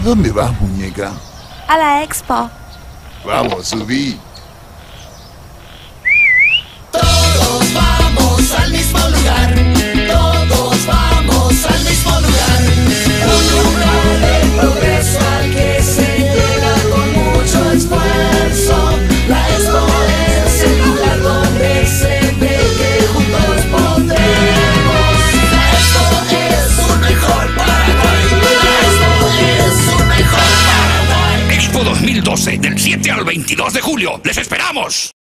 dónde vas, muñeca? A la expo. Vamos, subí. Todos vamos al mismo lugar. Todos vamos al mismo lugar. Un lugar de progreso al que se llega con mucho esfuerzo. La expo es el lugar donde se ve que juntos podremos. La expo es un mejor Paraguay. La expo es un mejor Paraguay. Expo 2012, del 7 al 22 de julio. ¡Les esperamos!